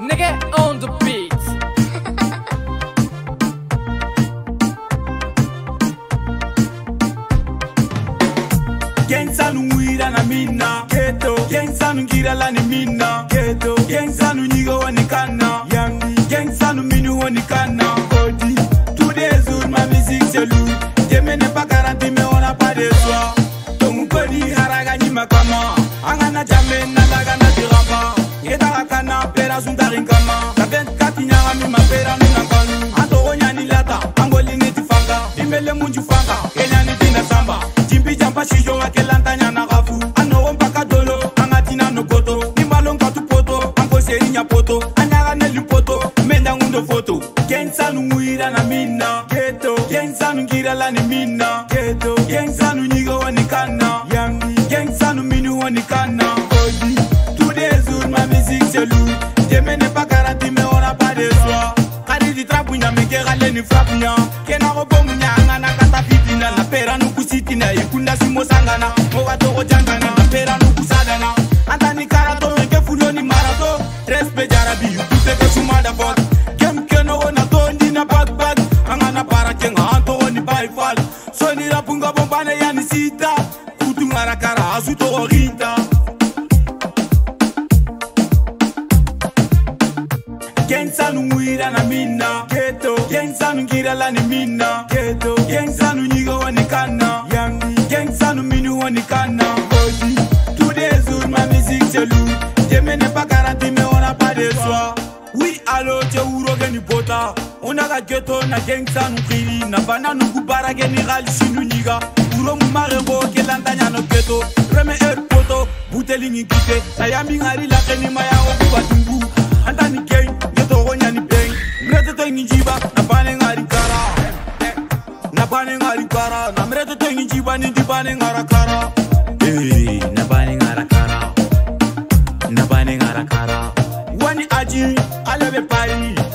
nigga on the beat. Gensanu mwira na mina keto, gensanu ngira la ni mina keto, gensanu nyigo wanikana yangi, gensanu minu wanikana kodi. Tous les jours ma musique c'est lourd, Dieu n'est pas garanti mais on n'a pas de choix. Tongu kodi haraga nyima kama, angana jame na daga na tiramba, yeda kana pera sundari kama, la 24 nyanga mi ma pera nuna kanu, ato onyani lata, angoli neti fanga, dimele munju fanga, kenya ni tina samba. Jampa shijo akelanta nyana gafu ano mpaka dolo angatina no koto nimbalo ngatu poto ango serinya poto anyaga ne lipoto menda ngundo foto gensanu muira na mina keto gensanu ngira la ni mina keto gensanu nyigo wanikana yangi gensanu minu wanikana kodi. Tous les jours ma musique c'est lourd, Dieu n'est pas garanti mais on n'a pas de choix. Kari di trapunya mekera le ni frapunya kena robomu nyanga na kata fitina na pera nukusitina ikunda simo sangana moga toko jangana na pera nukusadana antani karato meke fuloni marato respe jarabi yukute ke sumada fot kem keno wona tondi na bag angana para kenga anto woni bai fal soni rapunga bombane yani sita kutu ngara kara asuto orinta. Gensanu mwira na mina keto, gensanu ngira la ni mina keto, gensanu nyigo wanikana yangi, gensanu minu wanikana kodi. Tous les jours ma musique c'est lourd, Dieu n'est pas garanti mais on n'a pas de choix. Oui allo te uro geni bota, on a ga ghetto na gensanu kiri na bana nuku bara geni gali sinu nyiga, uro mumarebo ke lantanya no ghetto, reme poto, buteli ni kite, na yambi ngari la keni maya okubatungu, antani geng. Mreto to njiba na bane ngari kara, na bane ngari kara, na mreto to njiba ni bane ngara kara, na bane ngara kara, na bane ngara kara. Wani aji alebe pai.